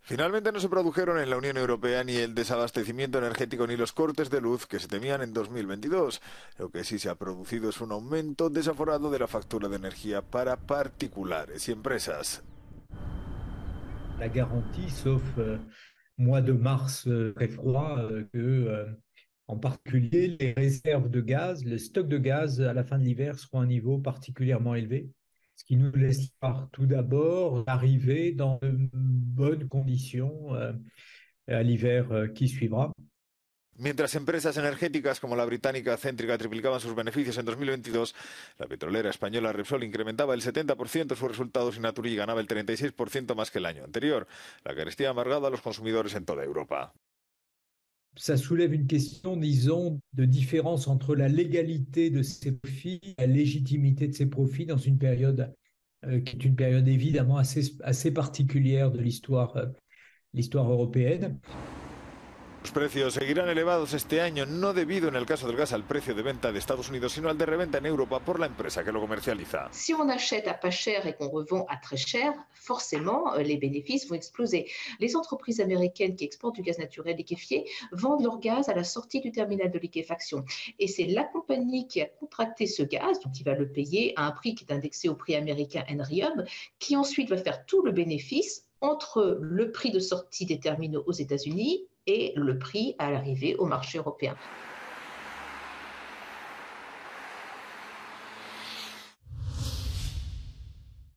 Finalmente no se produjeron en la Unión Europea ni el desabastecimiento energético ni los cortes de luz que se temían en 2022. Lo que sí se ha producido es un aumento desaforado de la factura de energía para particulares y empresas. La garantie, sauf mois de mars très froid, en particulier les réserves de gaz, le stock de gaz à la fin de l'hiver seront à un niveau particulièrement élevé, ce qui nous laisse voir tout d'abord arriver dans de bonnes conditions à l'hiver qui suivra. Mientras empresas energéticas como la británica Centrica triplicaban sus beneficios en 2022, la petrolera española Repsol incrementaba el 70% sus resultados y Naturgy ganaba el 36% más que el año anterior. La carestía ha amargado a los consumidores en toda Europa. Ça soulève une question, disons, de différence entre la légalité de ces profits et la légitimité de ces profits dans une période qui est une période évidemment assez particulière de l'histoire européenne. Los precios seguirán elevados este año, no debido en el caso del gas al precio de venta de Estados Unidos, sino al de reventa en Europa por la empresa que lo comercializa. Si on achète à pas cher et qu'on revend à très cher, forcément, les bénéfices vont exploser. Les entreprises américaines qui exportent du gaz naturel liquéfié vendent leur gaz à la sortie du terminal de liquéfaction. Et c'est la compagnie qui a contracté ce gaz, donc qui va le payer à un prix qui est indexé au prix américain Henry Hub, qui ensuite va faire tout le bénéfice entre le prix de sortie des terminaux aux États-Unis et le prix à l'arrivée au marché européen.